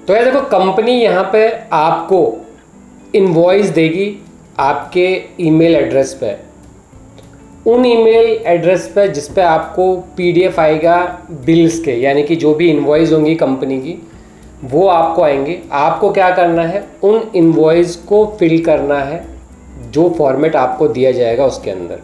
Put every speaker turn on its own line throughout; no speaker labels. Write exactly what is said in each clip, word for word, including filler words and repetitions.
तो यार देखो, कंपनी यहाँ पे आपको इनवॉइस देगी आपके ईमेल एड्रेस पे, उन ईमेल एड्रेस पे जिस पे आपको पीडीएफ आएगा बिल्स के, यानी कि जो भी इनवॉइस होंगी कंपनी की वो आपको आएंगे। आपको क्या करना है, उन इनवॉइस को फिल करना है जो फॉर्मेट आपको दिया जाएगा उसके अंदर।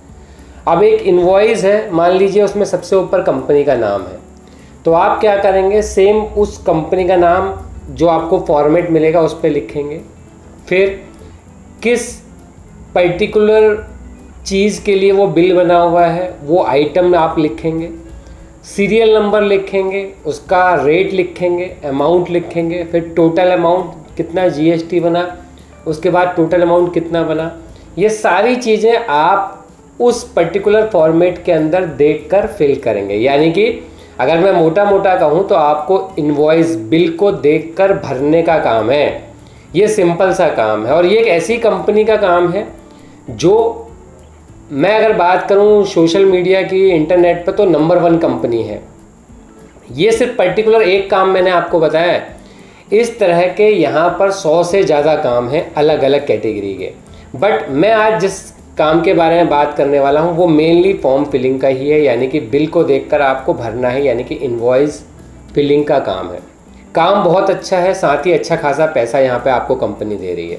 अब एक इनवॉइस है, मान लीजिए उसमें सबसे ऊपर कंपनी का नाम है, तो आप क्या करेंगे, सेम उस कंपनी का नाम जो आपको फॉर्मेट मिलेगा उस पर लिखेंगे। फिर किस पर्टिकुलर चीज़ के लिए वो बिल बना हुआ है वो आइटम आप लिखेंगे, सीरियल नंबर लिखेंगे, उसका रेट लिखेंगे, अमाउंट लिखेंगे, फिर टोटल अमाउंट कितना जीएसटी बना, उसके बाद टोटल अमाउंट कितना बना। ये सारी चीज़ें आप उस पर्टिकुलर फॉर्मेट के अंदर देखकर फिल करेंगे। यानी कि अगर मैं मोटा मोटा कहूँ तो आपको इनवॉइस बिल को देखकर भरने का काम है। ये सिंपल सा काम है और ये एक ऐसी कंपनी का काम है जो, मैं अगर बात करूँ सोशल मीडिया की, इंटरनेट पर, तो नंबर वन कंपनी है। ये सिर्फ पर्टिकुलर एक काम मैंने आपको बताया है, इस तरह के यहाँ पर सौ से ज़्यादा काम हैं अलग अलग कैटेगरी के। बट मैं आज जिस काम के बारे में बात करने वाला हूँ वो मेनली फॉर्म फिलिंग का ही है, यानी कि बिल को देखकर आपको भरना है, यानी कि इनवॉइस फिलिंग का काम है। काम बहुत अच्छा है, साथ ही अच्छा खासा पैसा यहाँ पे आपको कंपनी दे रही है।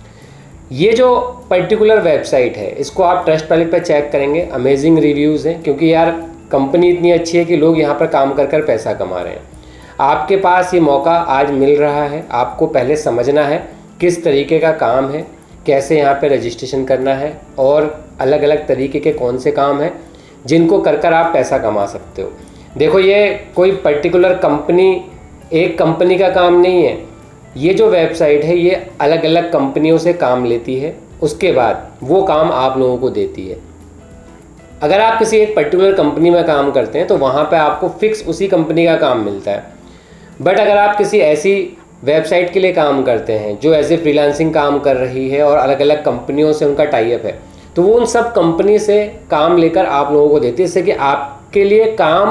ये जो पर्टिकुलर वेबसाइट है इसको आप ट्रस्ट पैलेट पे चेक करेंगे, अमेजिंग रिव्यूज़ हैं, क्योंकि यार कंपनी इतनी अच्छी है कि लोग यहाँ पर काम कर कर पैसा कमा रहे हैं। आपके पास ये मौका आज मिल रहा है, आपको पहले समझना है किस तरीके का काम है, कैसे यहाँ पे रजिस्ट्रेशन करना है और अलग अलग तरीके के कौन से काम हैं जिनको कर कर आप पैसा कमा सकते हो। देखो, ये कोई पर्टिकुलर कंपनी, एक कंपनी का काम नहीं है। ये जो वेबसाइट है ये अलग अलग कंपनियों से काम लेती है, उसके बाद वो काम आप लोगों को देती है। अगर आप किसी एक पर्टिकुलर कंपनी में काम करते हैं तो वहाँ पे आपको फिक्स उसी कंपनी का काम मिलता है। बट अगर आप किसी ऐसी वेबसाइट के लिए काम करते हैं जो एज ए फ्रीलांसिंग काम कर रही है और अलग अलग कंपनियों से उनका टाई अप है, तो वो उन सब कंपनी से काम लेकर आप लोगों को देती है, इससे कि आपके लिए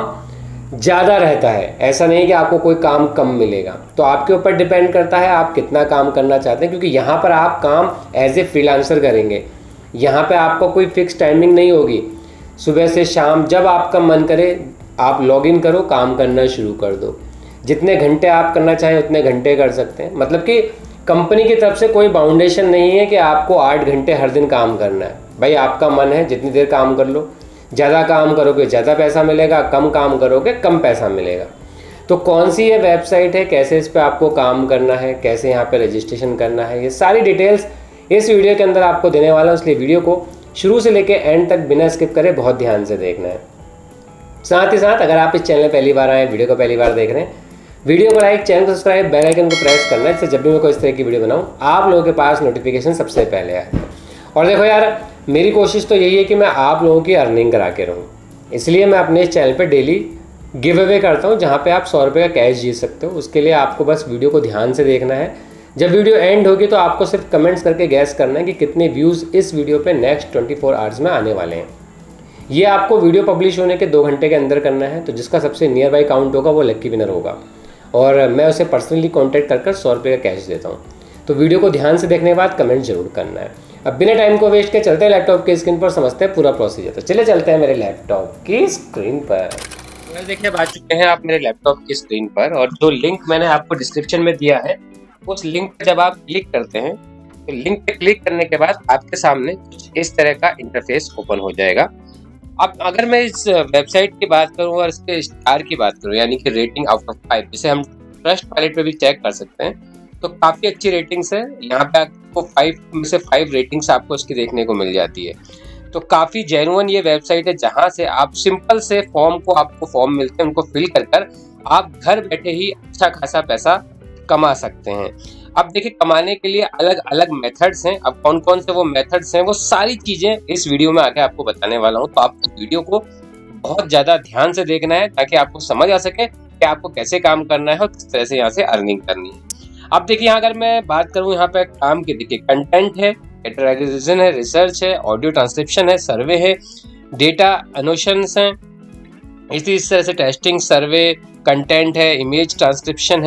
काम ज़्यादा रहता है। ऐसा नहीं कि आपको कोई काम कम मिलेगा। तो आपके ऊपर डिपेंड करता है आप कितना काम करना चाहते हैं, क्योंकि यहाँ पर आप काम एज ए फ्रीलांसर करेंगे। यहाँ पर आपको कोई फिक्स टाइमिंग नहीं होगी, सुबह से शाम जब आपका मन करे आप लॉगिन करो, काम करना शुरू कर दो। जितने घंटे आप करना चाहें उतने घंटे कर सकते हैं। मतलब कि कंपनी की तरफ से कोई बाउंडेशन नहीं है कि आपको आठ घंटे हर दिन काम करना है। भाई आपका मन है जितनी देर काम कर लो, ज़्यादा काम करोगे ज़्यादा पैसा मिलेगा, कम काम करोगे कम पैसा मिलेगा। तो कौन सी ये वेबसाइट है, कैसे इस पर आपको काम करना है, कैसे यहाँ पे रजिस्ट्रेशन करना है, ये सारी डिटेल्स इस वीडियो के अंदर आपको देने वाला हूँ। इसलिए वीडियो को शुरू से लेकर एंड तक बिना स्किप करे बहुत ध्यान से देखना है। साथ ही साथ अगर आप इस चैनल पहली बार आए, वीडियो को पहली बार देख रहे हैं, वीडियो को लाइक, चैनल को सब्सक्राइब, बेल आइकन को प्रेस करना है, इससे जब भी मैं कोई इस तरह की वीडियो बनाऊं आप लोगों के पास नोटिफिकेशन सबसे पहले आए। और देखो यार, मेरी कोशिश तो यही है कि मैं आप लोगों की अर्निंग करा के रहूँ, इसलिए मैं अपने इस चैनल पे डेली गिव अवे करता हूँ जहाँ पे आप सौ रुपये का कैश जीत सकते हो। उसके लिए आपको बस वीडियो को ध्यान से देखना है। जब वीडियो एंड होगी तो आपको सिर्फ कमेंट्स करके गैस करना है कि कितने व्यूज़ इस वीडियो पर नेक्स्ट ट्वेंटी फोर आवर्स में आने वाले हैं। ये आपको वीडियो पब्लिश होने के दो घंटे के अंदर करना है, तो जिसका सबसे नियर बाई काउंट होगा वो लक्की विनर होगा और मैं उसे पर्सनली कांटेक्ट कर कर सौ रुपये का कैश देता हूँ। तो वीडियो को ध्यान से देखने के बाद कमेंट जरूर करना है। अब बिना टाइम को वेस्ट के चलते हैं लैपटॉप की स्क्रीन पर, समझते हैं पूरा प्रोसीजर। तो चले चलते हैं मेरे लैपटॉप की स्क्रीन पर। तो देखिए, अब आ चुके हैं आप मेरे लैपटॉप की स्क्रीन पर और जो लिंक मैंने आपको डिस्क्रिप्शन में दिया है उस लिंक पर जब आप क्लिक करते हैं तो लिंक पे क्लिक करने के बाद आपके सामने कुछ इस तरह का इंटरफेस ओपन हो जाएगा। अब अगर मैं इस वेबसाइट की बात करूं और इसके स्टार की बात करूं, यानी कि रेटिंग आउट ऑफ फाइव, जिसे हम ट्रस्ट पैलेट पे भी चेक कर सकते हैं, तो काफ़ी अच्छी रेटिंग्स है। यहाँ पे आपको फाइव में से फाइव रेटिंग्स आपको इसकी देखने को मिल जाती है। तो काफ़ी जेन्युइन ये वेबसाइट है जहाँ से आप सिंपल से फॉर्म को आपको फॉर्म मिलते हैं, उनको फिल कर कर आप घर बैठे ही अच्छा खासा पैसा कमा सकते हैं। अब देखिए, कमाने के लिए अलग अलग मेथड्स हैं। अब कौन कौन से वो मेथड्स हैं वो सारी चीज़ें इस वीडियो में आके आपको बताने वाला हूँ। तो आपको वीडियो को बहुत ज़्यादा ध्यान से देखना है ताकि आपको समझ आ सके कि आपको कैसे काम करना है और किस तरह से यहाँ से अर्निंग करनी है। अब देखिए, यहाँ अगर मैं बात करूँ यहाँ पे काम की, देखिए कंटेंट है, कैटेगराइजेशन है, रिसर्च है, ऑडियो ट्रांसक्रिप्शन है, सर्वे है, डेटा एनोटेशंस हैं, इसी तरह से टेस्टिंग, सर्वे, कंटेंट है, इमेज ट्रांसक्रिप्शन है,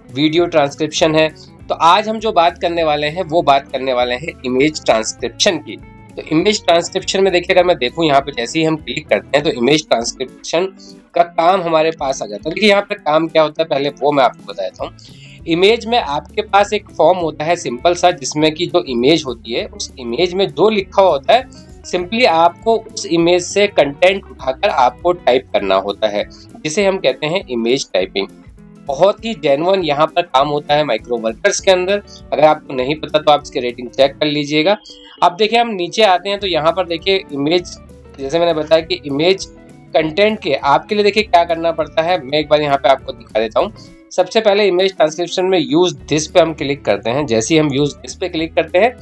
वीडियो ट्रांसक्रिप्शन है। तो आज हम जो बात करने वाले हैं वो बात करने वाले हैं इमेज ट्रांसक्रिप्शन की। तो इमेज ट्रांसक्रिप्शन में देखिए, अगर मैं देखूं यहाँ पे जैसे ही हम क्लिक करते हैं तो इमेज ट्रांसक्रिप्शन का काम हमारे पास आ जाता है। देखिए यहाँ पे काम क्या होता है पहले वो मैं आपको बता देता हूँ। इमेज में आपके पास एक फॉर्म होता है सिंपल सा, जिसमें कि जो इमेज होती है उस इमेज में जो लिखा होता है सिंपली आपको उस इमेज से कंटेंट उठाकर आपको टाइप करना होता है, जिसे हम कहते हैं इमेज टाइपिंग। बहुत ही जेन्युइन यहाँ पर काम होता है माइक्रो वर्कर्स के अंदर। अगर आपको नहीं पता तो आप इसकी रेटिंग चेक कर लीजिएगा। अब देखिए हम नीचे आते हैं तो यहाँ पर देखिए इमेज, जैसे मैंने बताया कि इमेज कंटेंट के आपके लिए देखिए क्या करना पड़ता है, मैं एक बार यहाँ पे आपको दिखा देता हूँ। सबसे पहले इमेज ट्रांसक्रिप्शन में यूज दिस पे हम क्लिक करते हैं। जैसे ही हम यूज दिस पे क्लिक करते हैं,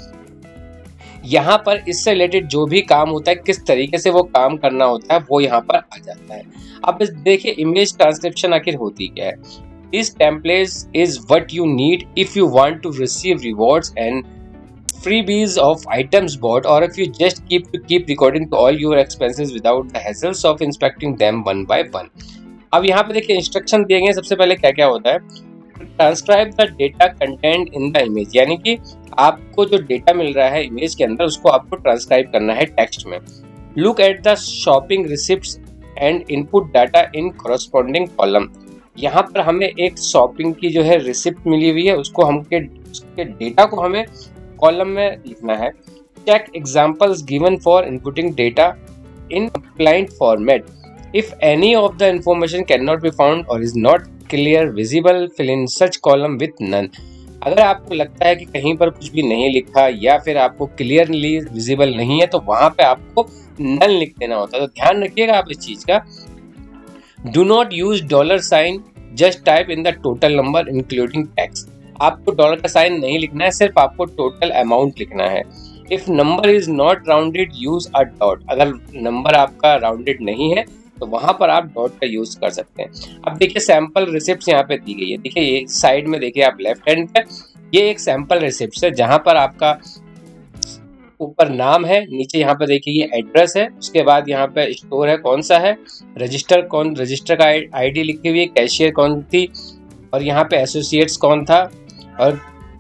यहाँ पर इससे रिलेटेड जो भी काम होता है, किस तरीके से वो काम करना होता है, वो यहाँ पर आ जाता है। अब देखिए इमेज ट्रांसक्रिप्शन आखिर होती क्या है। This template is what you need if you want to receive rewards and freebies of items bought, or if you just keep to keep recording all your expenses without the hassles of inspecting them one by one. अब यहाँ पे देखिए instruction दिए गए हैं। सबसे पहले क्या क्या होता है, transcribe the data content in the image, यानी कि आपको जो डेटा मिल रहा है इमेज के अंदर उसको आपको ट्रांसक्राइब करना है टेक्स्ट में। Look at the shopping receipts and input data in corresponding column, यहाँ पर हमें एक शॉपिंग की जो है रिसिप्ट मिली हुई है, उसको हमके उसके डेटा को हमें कॉलम में लिखना है। Check examples given for inputting data in compliant format. If any of the information can not be found or is not clear visible, fill in such column with none. अगर आपको लगता है कि कहीं पर कुछ भी नहीं लिखा या फिर आपको क्लियरली विजिबल नहीं है तो वहां पे आपको नन लिख देना होता है। तो ध्यान रखिएगा आप इस चीज का। Do not use dollar sign, just type in the total number including tax. आपको डॉलर का साइन नहीं लिखना है, सिर्फ आपको टोटल अमाउंट लिखना है। If number is not rounded, use a dot. अगर नंबर आपका राउंडेड नहीं है तो वहां पर आप डॉट का यूज कर सकते हैं। अब देखिए सैंपल रिसिप्ट यहाँ पे दी गई है। देखिए ये साइड में देखिए आप लेफ्ट हैंड पे, ये एक सैंपल रिसिप्ट है जहां पर आपका ऊपर नाम है, नीचे यहाँ पे देखिए ये एड्रेस है, उसके बाद यहाँ पे स्टोर है कौन सा है, रजिस्टर कौन, रजिस्टर का आईडी लिखी हुई है, कैशियर कौन थी, और यहाँ पे एसोसिएट्स कौन था, और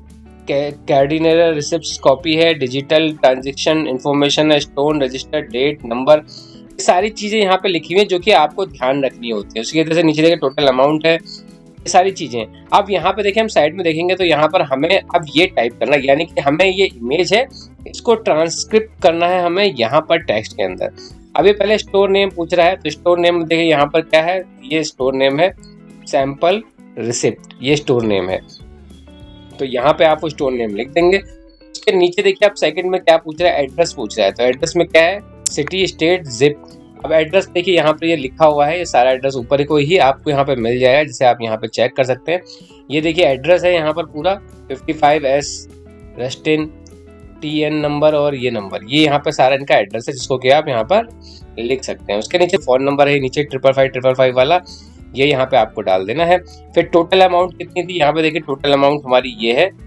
कैर्डिनर रिसिप्ट कॉपी है, डिजिटल ट्रांजैक्शन इंफॉर्मेशन है, स्टोन रजिस्टर, डेट, नंबर, सारी चीजें यहाँ पे लिखी हुई है जो कि आपको ध्यान रखनी होती है। उसकी वजह से नीचे देखिए टोटल अमाउंट है, सारी चीजें। अब यहाँ पे देखिए हम साइड में देखेंगे तो यहाँ पर हमें अब ये टाइप करना, यानी कि हमें ये इमेज है इसको ट्रांसक्रिप्ट करना है हमें यहाँ पर टेक्स्ट के अंदर। अभी पहले स्टोर नेम पूछ रहा है तो स्टोर नेम देखिए यहाँ पर क्या है, ये स्टोर नेम है सैंपल रिसिप्ट, ये स्टोर नेम है। तो यहाँ पे आप स्टोर नेम लिख देंगे। उसके नीचे देखिए आप सेकंड में क्या पूछ रहा है, एड्रेस पूछ रहा है। तो एड्रेस में क्या है, सिटी, स्टेट, जिप। अब एड्रेस देखिए यहाँ पे ये लिखा हुआ है, ये सारा एड्रेस ऊपर को ही आपको यहाँ पे मिल जाएगा, जिसे आप यहाँ पे चेक कर सकते हैं। ये देखिए एड्रेस है यहाँ पर पूरा fifty five S Rustin, T N number और ये नंबर, ये यहाँ पे सारा इनका एड्रेस है जिसको कि आप यहाँ पर लिख सकते हैं। उसके नीचे फोन नंबर है, नीचे ट्रिपल फाइव ट्रिपल फाइव वाला, ये यहाँ पे आपको डाल देना है। फिर टोटल अमाउंट कितनी थी, यहाँ पे देखिए टोटल अमाउंट हमारी ये है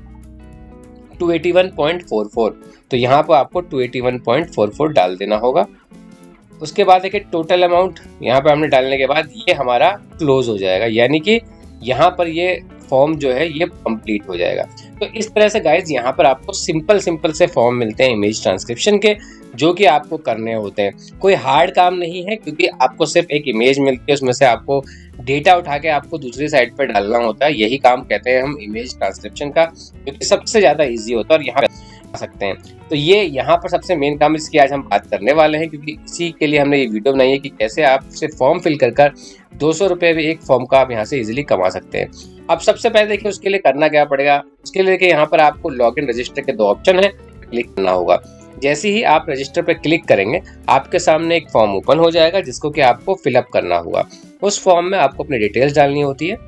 two eighty one point four four, तो यहाँ पर आपको two eighty one point four four डाल देना होगा। उसके बाद देखिए टोटल अमाउंट यहाँ पे हमने डालने के बाद ये हमारा क्लोज हो जाएगा, यानी कि यहाँ पर ये फॉर्म जो है ये कंप्लीट हो जाएगा। तो इस तरह से गाइज यहाँ पर आपको सिंपल सिंपल से फॉर्म मिलते हैं इमेज ट्रांसक्रिप्शन के, जो कि आपको करने होते हैं। कोई हार्ड काम नहीं है, क्योंकि आपको सिर्फ एक इमेज मिलती है, उसमें से आपको डेटा उठा के आपको दूसरी साइड पर डालना होता है। यही काम कहते हैं हम इमेज ट्रांसक्रिप्शन का, क्योंकि सबसे ज्यादा ईजी होता है और यहाँ आ सकते हैं। तो ये यहाँ पर सबसे मेन काम इसकी आज हम बात करने वाले हैं, क्योंकि इसी के लिए हमने ये वीडियो बनाई है कि कैसे आप सिर्फ फॉर्म फिल कर कर दो सौ रुपये में एक फॉर्म का आप यहाँ से इजीली कमा सकते हैं। अब सबसे पहले देखिए उसके लिए करना क्या पड़ेगा। उसके लिए देखिए यहाँ पर आपको लॉग इन रजिस्टर के दो ऑप्शन है, क्लिक करना होगा। जैसे ही आप रजिस्टर पर क्लिक करेंगे आपके सामने एक फॉर्म ओपन हो जाएगा जिसको कि आपको फिलअप करना होगा। उस फॉर्म में आपको अपनी डिटेल्स डालनी होती है।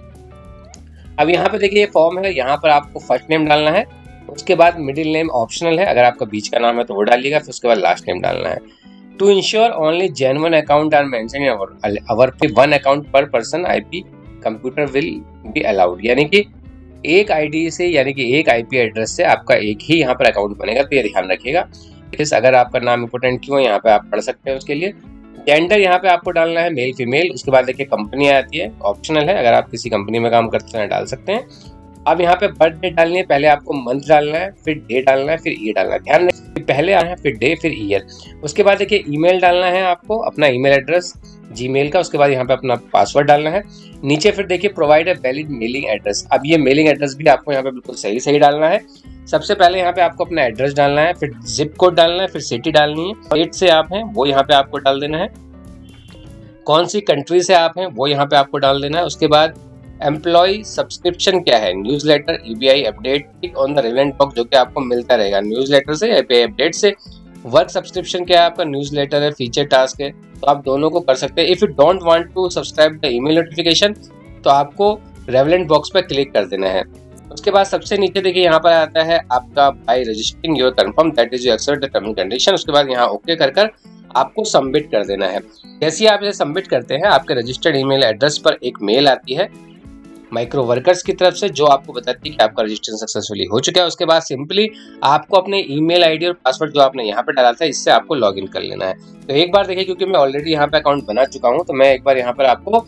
अब यहाँ पे देखिए ये फॉर्म है, यहाँ पर आपको फर्स्ट नेम डालना है, उसके बाद मिडिल नेम ऑप्शनल है, अगर आपका बीच का नाम है तो वो डालिएगा, फिर उसके बाद लास्ट नेम डालना है। To ensure only genuine account are mention in our one account per person IP computer will be allowed, यानी कि एक आईडी से यानी कि एक आईपी एड्रेस से आपका एक ही यहाँ पर अकाउंट बनेगा, तो ये ध्यान रखिएगा। अगर आपका नाम इंपोर्टेंट क्यों है यहाँ पे आप पढ़ सकते हैं। उसके लिए जेंडर यहाँ पे आपको डालना है मेल फीमेल। उसके बाद देखिए कंपनी आती है, ऑप्शनल है, अगर आप किसी कंपनी में काम करते हैं डाल सकते हैं। अब यहाँ पे बर्थ डेट डालनी है, पहले आपको मंथ डालना है, फिर डे डालना है, फिर ईयर डालना है। ध्यान रखिए पहले आना है, फिर डे, फिर ईयर। उसके बाद देखिए ईमेल डालना है आपको, अपना ईमेल एड्रेस जीमेल का। उसके बाद यहाँ पे अपना पासवर्ड डालना है। नीचे फिर देखिए provide a valid mailing address. अब ये मेलिंग एड्रेस भी आपको यहाँ पे बिल्कुल सही सही डालना है। सबसे पहले यहाँ पे आपको अपना एड्रेस डालना है, फिर जिप कोड डालना है, फिर सिटी डालनी है, स्टेट से आप हैं वो यहाँ पे आपको डाल देना है, कौन सी कंट्री से आप हैं वो यहाँ पे आपको डाल देना है। उसके बाद एम्प्लॉय सब्सक्रिप्शन क्या है, newsletter, EBI update, tick on the relevant box जो कि आपको मिलता रहेगा न्यूज़लेटर से, एपीआई अपडेट से। वर्क सब्सक्रिप्शन क्या है आपका, न्यूज़लेटर है, फीचर टास्क है, तो आप दोनों को कर सकते हैं। If you don't want to subscribe the email notification तो आपको रेलेवेंट बॉक्स पर क्लिक कर देना है। उसके बाद सबसे नीचे देखिए यहाँ पर आता है आपका by registering your confirm that is you accept the term and condition. उसके बाद यहाँ ओके कर कर आपको सबमिट कर देना है। जैसे ही आप इसे सबमिट करते हैं आपके रजिस्टर्ड ईमेल एड्रेस पर एक मेल आती है माइक्रो वर्कर्स की तरफ से, जो आपको बताती है कि आपका रजिस्ट्रेशन सक्सेसफुली हो चुका है। उसके बाद सिंपली आपको अपने ईमेल आईडी और पासवर्ड जो आपने यहाँ पे डाला था इससे आपको लॉगिन कर लेना है। तो एक बार देखिए, क्योंकि मैं ऑलरेडी यहाँ पे अकाउंट बना चुका हूँ तो मैं एक बार यहाँ पर आपको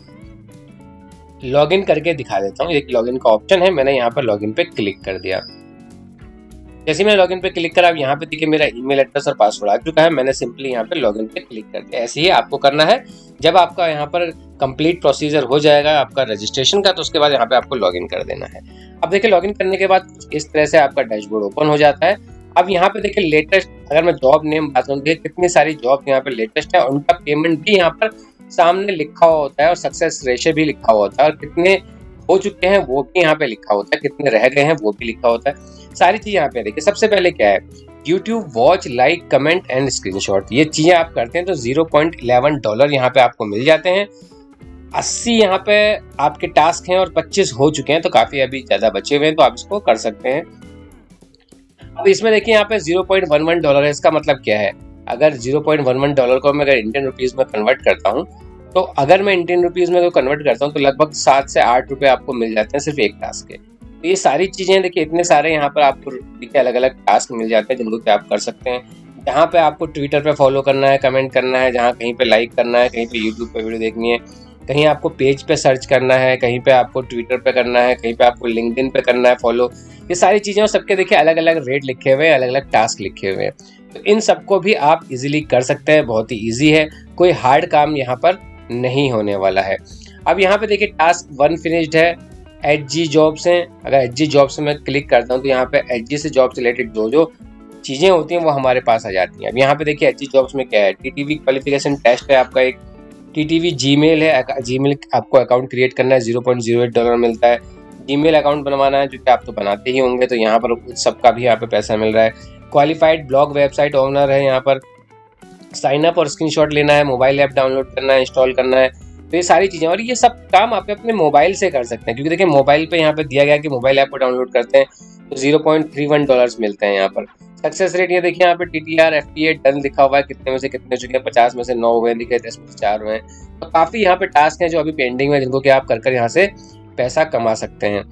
लॉगिन करके दिखा देता हूँ। एक लॉगिन का ऑप्शन है, मैंने यहाँ पर लॉगिन पे क्लिक कर दिया। जैसे मैंने लॉगिन पे क्लिक करा, अब यहाँ पे देखिए मेरा ईमेल एड्रेस और पासवर्ड आ चुका है। मैंने सिंपली यहाँ पे लॉगिन पे क्लिक कर दिया। ऐसे ही आपको करना है। जब आपका यहाँ पर कंप्लीट प्रोसीजर हो जाएगा आपका रजिस्ट्रेशन का, तो उसके बाद यहाँ पे आपको लॉगिन कर देना है। अब देखिए लॉगिन करने के बाद इस तरह से आपका डैशबोर्ड ओपन हो जाता है। अब यहाँ पे देखिए लेटेस्ट, अगर मैं जॉब नेम बात करूँ, देखिए कितनी सारी जॉब यहाँ पे लेटेस्ट है, उनका पेमेंट भी यहाँ पर सामने लिखा हुआ होता है और सक्सेस रेशियो भी लिखा हुआ होता है, और कितने हो चुके हैं वो भी यहाँ पे लिखा होता है, कितने रह गए हैं वो भी लिखा होता है। सारी चीजें यहाँ पे देखिए। सबसे पहले क्या है, YouTube watch, like, comment and screenshot, ये चीजें आप करते हैं तो zero point one one dollar यहाँ पे आपको मिल जाते हैं। अस्सी यहाँ पे आपके टास्क हैं और पच्चीस हो चुके हैं, तो काफी अभी ज्यादा बचे हुए हैं, तो आप इसको कर सकते हैं। अब इसमें देखिए यहाँ पे zero point one one dollar है। इसका मतलब क्या है, अगर zero point one one dollar को मैं अगर इंडियन रुपीज में कन्वर्ट करता हूँ, तो अगर मैं इंडियन रुपीज में कन्वर्ट करता हूँ तो लगभग सात से आठ रुपए आपको मिल जाते हैं सिर्फ एक टास्क के। तो ये सारी चीजें देखिए, इतने सारे यहाँ पर आपको देखिए अलग अलग टास्क मिल जाते हैं जिनको कि आप कर सकते हैं। जहाँ पे आपको ट्विटर पे फॉलो करना है, कमेंट करना है, जहाँ कहीं पे लाइक करना है, कहीं पे यूट्यूब पे वीडियो देखनी है, कहीं आपको पेज पे सर्च करना है, कहीं पे आपको ट्विटर पे करना है, कहीं पे आपको लिंक्डइन पे करना है फॉलो। ये सारी चीजें और सबके देखिए अलग अलग रेट लिखे हुए हैं, अलग अलग टास्क लिखे हुए हैं। तो इन सबको भी आप इजीली कर सकते हैं, बहुत ही ईजी है, कोई हार्ड काम यहाँ पर नहीं होने वाला है। अब यहाँ पे देखिए टास्क वन फिनिश्ड है, एच जी जॉब्स हैं। अगर एच जी जॉब्स में क्लिक करता हूँ तो यहाँ पे एच जी से जॉब से रिलेटेड जो जो चीज़ें होती हैं वो हमारे पास आ जाती हैं। अब यहाँ पे देखिए एच जी जॉब्स में क्या है, टीटीवी क्वालिफिकेशन टेस्ट है आपका, एक टीटीवी जीमेल है, जीमेल आपको अकाउंट क्रिएट करना है, zero point zero eight dollar मिलता है। जीमेल अकाउंट बनवाना है जो कि आप तो बनाते ही होंगे, तो यहाँ पर सबका भी यहाँ पे पैसा मिल रहा है। क्वालिफाइड ब्लॉग वेबसाइट ओनर है, यहाँ पर साइन अप और स्क्रीनशॉट लेना है, मोबाइल ऐप डाउनलोड करना है, इंस्टॉल करना है। तो ये सारी चीज़ें, और ये सब काम आप अपने मोबाइल से कर सकते हैं, क्योंकि देखिए मोबाइल पे यहाँ पे दिया गया कि मोबाइल ऐप को डाउनलोड करते हैं तो zero point three one dollars मिलते हैं यहाँ पर। सक्सेस रेट ये देखिए यहाँ पे T T R F T A done लिखा हुआ है, कितने में से कितने चुके हैं, पचास में से नौ हुए दिखे, दस में से चार हुए हैं। तो काफ़ी यहाँ पे टास्क हैं जो अभी पेंडिंग में, जिनको कि आप कर कर यहाँ से पैसा कमा सकते हैं।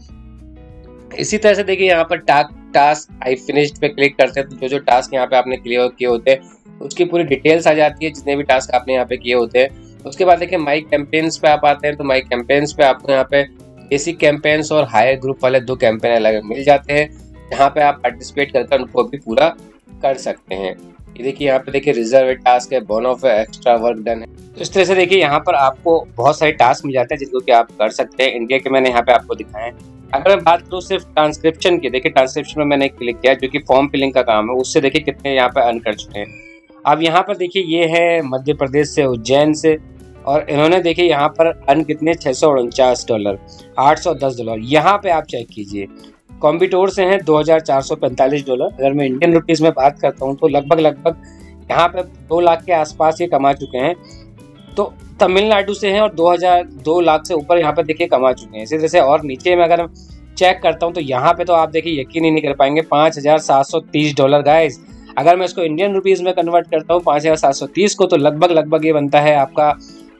इसी तरह से देखिए यहाँ पर टास्क टास्क आई फिनिश्ड पे क्लिक करते हैं तो जो जो टास्क यहाँ पे आपने क्लियर किए होते हैं उसकी पूरी डिटेल्स आ जाती है, जितने भी टास्क आपने यहाँ पे किए होते हैं। उसके बाद देखिए माई कैंपेन्स पे आप आते हैं, तो माई कैंपेन्स पे आपको यहाँ पे बेसिक कैंपेन्स और हायर ग्रुप वाले दो कैंपेन अलग मिल जाते हैं, जहाँ पे आप पार्टिसिपेट करके उनको भी पूरा कर सकते हैं। ये देखिए यहाँ पे देखिए रिजर्व टास्क है, bone of extra work done है। तो इस तरह से देखिए यहाँ पर आपको बहुत सारे टास्क मिल जाते हैं जिनको कि आप कर सकते हैं। इंडिया के मैंने यहाँ पे आपको दिखाए हैं। अगर मैं बात करूँ सिर्फ ट्रांसक्रिप्शन की, देखिए ट्रांसक्रिप्शन में मैंने क्लिक किया जो कि फॉर्म फिलिंग का काम है, उससे देखिए कितने यहाँ पे अर्न कर चुके हैं। अब यहाँ पर देखिए ये है मध्य प्रदेश से, उज्जैन से, और इन्होंने देखिए यहाँ पर अर्न कितने, छः सौ उनचास डॉलर, आठ सौ दस डॉलर। यहाँ पे आप चेक कीजिए, कॉम्बिटोर से हैं दो हज़ार चार सौ पैंतालीस डॉलर। अगर मैं इंडियन रुपीज़ में बात करता हूँ तो लगभग लगभग यहाँ पे दो लाख के आसपास ये कमा चुके हैं। तो तमिलनाडु से हैं और दो हज़ार दो लाख से ऊपर यहाँ पे देखिए कमा चुके हैं। इसी तरह से और नीचे में अगर चेक करता हूँ तो यहाँ पे तो आप देखिए यकीन ही नहीं कर पाएंगे, पाँच हज़ार सात सौ तीस डॉलर गाइस। अगर मैं इसको इंडियन रुपीज़ में कन्वर्ट करता हूँ पाँच हज़ार सात सौ तीस को, तो लगभग लगभग ये बनता है आपका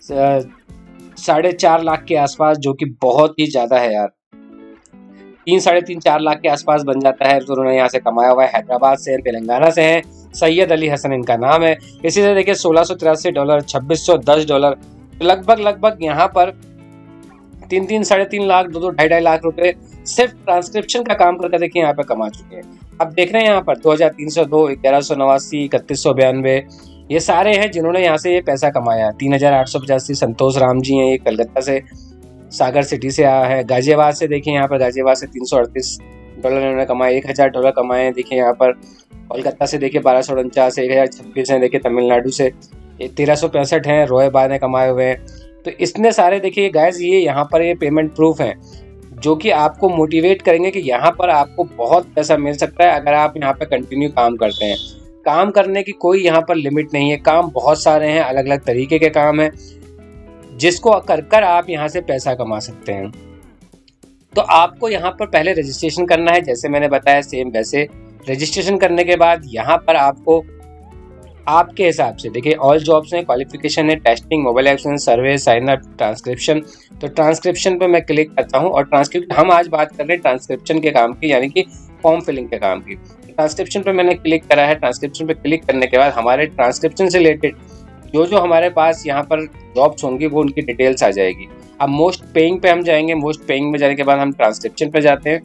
साढ़े चार लाख के आसपास, जो कि बहुत ही ज़्यादा है यार। तीन साढ़े तीन चार लाख के आसपास बन जाता है। तो उन्होंने यहाँ से कमाया हुआ है। हैदराबाद से, तेलंगाना से हैं, सैयद अली हसन इनका नाम है। इसी तरह देखिए सोलह सौ तिरासी डॉलर, छब्बीस सौ दस डॉलर, लगभग लगभग यहाँ पर तीन तीन साढ़े तीन लाख दो दो ढाई ढाई लाख रुपए सिर्फ ट्रांसक्रिप्शन का काम करके देखिए यहाँ पे कमा चुके हैं। अब देख रहे हैं यहाँ पर दो हजार तीन सौ दो, ग्यारह सौ नवासी, इकतीस सौ बयानवे, ये सारे हैं जिन्होंने यहाँ से ये पैसा कमाया। तीन हजार आठ सौ पचासी संतोष राम जी हैं, ये कलकत्ता से सागर सिटी से आया है। गाजियाबाद से देखिए यहाँ पर गाजियाबाद से तीन सौ अड़तीस डॉलर इन्होंने कमाए, एक हजार डॉलर कमाए हैं देखिए यहाँ पर। कोलकाता से देखिए बारह सौ उनचास, एक हजार छब्बीस है देखिए तमिलनाडु से, तेरह सौ पैंसठ हैं रोएबा ने कमाए हुए हैं। तो इतने सारे देखिए गाइस ये यहाँ पर ये पेमेंट प्रूफ हैं जो कि आपको मोटिवेट करेंगे कि यहाँ पर आपको बहुत पैसा मिल सकता है अगर आप यहाँ पर कंटिन्यू काम करते हैं। काम करने की कोई यहाँ पर लिमिट नहीं है, काम बहुत सारे हैं, अलग अलग तरीके के काम हैं जिसको कर कर आप यहाँ से पैसा कमा सकते हैं। तो आपको यहाँ पर पहले रजिस्ट्रेशन करना है, जैसे मैंने बताया सेम वैसे रजिस्ट्रेशन करने के बाद यहाँ पर आपको आपके हिसाब से देखिए ऑल जॉब्स हैं, क्वालिफिकेशन है, testing, mobile action, survey, sign up, transcription. तो ट्रांसक्रिप्शन पे मैं क्लिक करता हूँ और ट्रांसक्रिप्शन हम आज बात कर रहे हैं ट्रांसक्रिप्शन के काम की, यानी कि फॉर्म फिलिंग के काम की। ट्रांसक्रिप्शन पे मैंने क्लिक करा है। ट्रांसक्रिप्शन पे क्लिक करने के बाद हमारे ट्रांसक्रिप्शन से रिलेटेड जो जो हमारे पास यहाँ पर जॉब्स होंगी वो उनकी डिटेल्स आ जाएगी। अब मोस्ट पेइंग पे हम जाएंगे, मोस्ट पेइंग में जाने के बाद हम ट्रांसक्रिप्शन पे जाते हैं।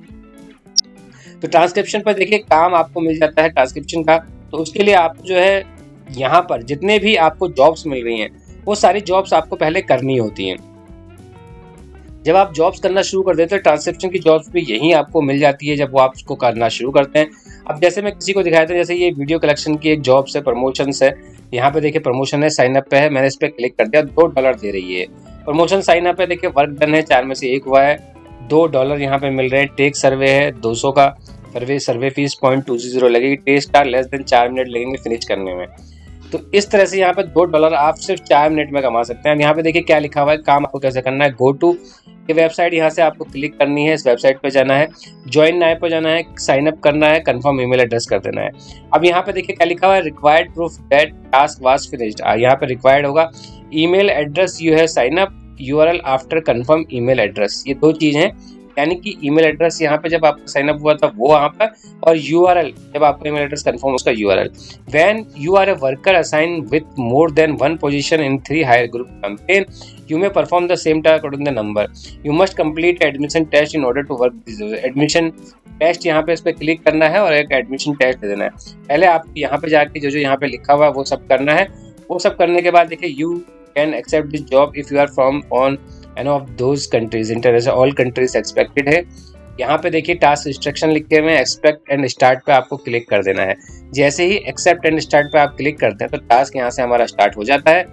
तो ट्रांसक्रिप्शन पर देखिए काम आपको मिल जाता है ट्रांसक्रिप्शन का। तो उसके लिए आप जो है यहाँ पर जितने भी आपको जॉब्स मिल रही हैं वो सारी जॉब्स आपको पहले करनी होती हैं। जब आप जॉब्स करना शुरू कर देते हैं ट्रांसक्रिप्शन की जॉब्स भी यहीं आपको मिल जाती है जब वो आप उसको करना शुरू करते हैं। अब जैसे मैं किसी को दिखाया था, जैसे ये वीडियो कलेक्शन की एक जॉब्स है, प्रमोशन है, यहाँ पे देखिए प्रमोशन है, साइन अप पे है, मैंने इस पर क्लिक कर दिया, दो डॉलर दे रही है। प्रमोशन साइन अप है, देखिए वर्क डन है, चार में से एक हुआ है, दो डॉलर यहाँ पे मिल रहे हैं। टेक सर्वे है दो सौ का survey, survey fees point two zero लगेगी। टेस्ट का लेस देन चार मिनट लगेंगे फिनिश करने में। तो इस तरह से यहाँ पे दो डॉलर आप सिर्फ चार मिनट में कमा सकते हैं। यहाँ पे देखिए क्या लिखा हुआ है, काम आपको कैसे करना है। गो टू ये वेबसाइट, यहाँ से आपको क्लिक करनी है, इस वेबसाइट पे जाना है, ज्वाइन नाउ पे जाना है, साइन अप करना है, कंफर्म ईमेल एड्रेस कर देना है। अब यहाँ पे देखिए क्या लिखा हुआ है, required proof that task was finished. यहाँ पे रिक्वायर्ड होगा ईमेल एड्रेस यू है sign up, URL after confirm email address. ये दो चीज हैं, यानी कि ईमेल एड्रेस यहाँ पे जब आपका साइन अप हुआ था वो यहाँ पर, और यूआरएल जब आपका ईमेल एड्रेस कंफर्म उसका URL. When you are a worker assign with more than one position in three higher group campaign you may perform the same task according the number. You must complete admission test in order to work this. Admission test यहाँ पे इस पर click करना है और एक admission test दे देना है। पहले आप यहाँ पे जाके जो जो यहाँ पे लिखा हुआ है वो सब करना है। वो सब करने के बाद देखिए you can accept this job if you are from on an of those countries, international all countries expected है। यहाँ पे देखिए टास्क इंस्ट्रक्शन लिखे हुए हैं, एक्सेप्ट एंड स्टार्ट पे आपको क्लिक कर देना है। जैसे ही एक्सेप्ट एंड स्टार्ट पे आप क्लिक करते हैं तो टास्क यहाँ से हमारा स्टार्ट हो जाता है।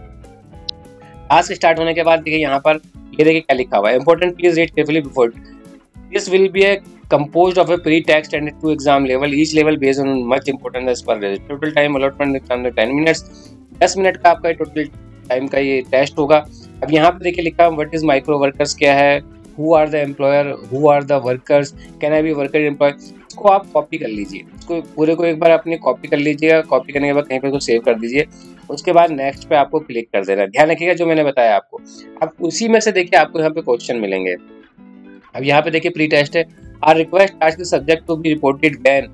टास्क स्टार्ट होने के बाद देखिए यहाँ पर ये देखिए क्या लिखा हुआ है, important please read carefully before this will be a composed of a pre-text and two exam level, each level based on much important as per result. Total time allotment exam में टेन मिनट्स, दस minute का आपका total time का ये test होगा। अब यहाँ पे देखिए लिखा व्हाट इज माइक्रो वर्कर्स क्या है, who are the employer, who are the workers, can I be worker employ. इसको आप कॉपी कर लीजिए, इसको पूरे को एक बार अपनी कॉपी कर लीजिएगा। कॉपी करने के बाद कहीं पर इसको सेव कर दीजिए। उसके बाद नेक्स्ट पे आपको क्लिक कर देना। ध्यान रखिएगा जो मैंने बताया आपको। अब उसी में से देखिए आपको यहाँ पे क्वेश्चन मिलेंगे। अब यहाँ पे देखिए प्री टेस्ट है, are request task subject to be reported when.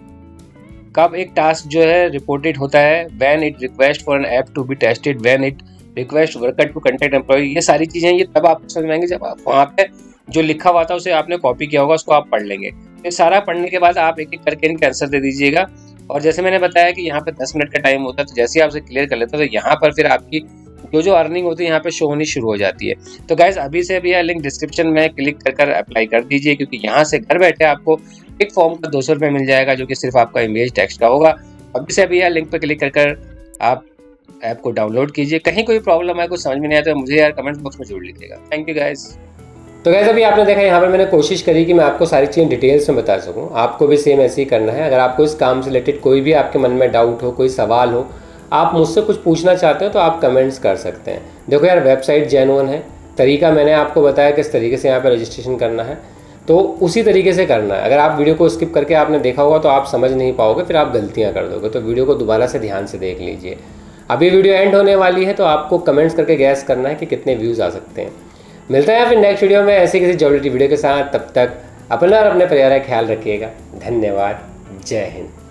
कब एक टास्क जो है रिपोर्टेड होता है, when it request for an app to be tested, when it request worker to contact employ. ये सारी चीजें ये तब आपको समझ में आएंगे जब आप वहाँ पे जो लिखा हुआ था उसे आपने कॉपी किया होगा, उसको आप पढ़ लेंगे। तो सारा पढ़ने के बाद आप एक एक करके इनके आंसर दे दीजिएगा। और जैसे मैंने बताया कि यहाँ पे दस मिनट का टाइम होता है, तो जैसे ही आपसे क्लियर कर लेते हैं तो यहाँ पर फिर आपकी जो जो अर्निंग होती है यहाँ पे शो होनी शुरू हो जाती है। तो गाइज अभी से अभी यह लिंक डिस्क्रिप्शन में क्लिक कर कर अप्लाई कर दीजिए, क्योंकि यहाँ से घर बैठे आपको एक फॉर्म का दो सौ रुपये मिल जाएगा जो कि सिर्फ आपका इमेज टेक्स्ट का होगा। अभी से अभी यह लिंक पर क्लिक कर कर आप ऐप को डाउनलोड कीजिए। कहीं कोई प्रॉब्लम है, कुछ समझ में नहीं आता तो मुझे यार कमेंट बॉक्स में जरूर लिखिएगा। Thank you guys. तो गाइज अभी आपने देखा यहाँ पर मैंने कोशिश करी कि मैं आपको सारी चीज़ें डिटेल्स में बता सकूँ। आपको भी सेम ऐसे ही करना है। अगर आपको इस काम से रिलेटेड कोई भी आपके मन में डाउट हो, कोई सवाल हो, आप मुझसे कुछ पूछना चाहते हो तो आप कमेंट्स कर सकते हैं। देखो यार वेबसाइट जेन्युइन है, तरीका मैंने आपको बताया किस तरीके से यहाँ पर रजिस्ट्रेशन करना है, तो उसी तरीके से करना है। अगर आप वीडियो को स्किप करके आपने देखा होगा तो आप समझ नहीं पाओगे, फिर आप गलतियाँ कर दोगे। तो वीडियो को दोबारा से ध्यान से देख लीजिए। अभी वीडियो एंड होने वाली है तो आपको कमेंट्स करके गैस करना है कि कितने व्यूज़ आ सकते हैं। मिलता है फिर नेक्स्ट वीडियो में ऐसे किसी जॉब रिलेटेड वीडियो के साथ। तब तक अपना और अपने परिवार का ख्याल रखिएगा। धन्यवाद। जय हिंद।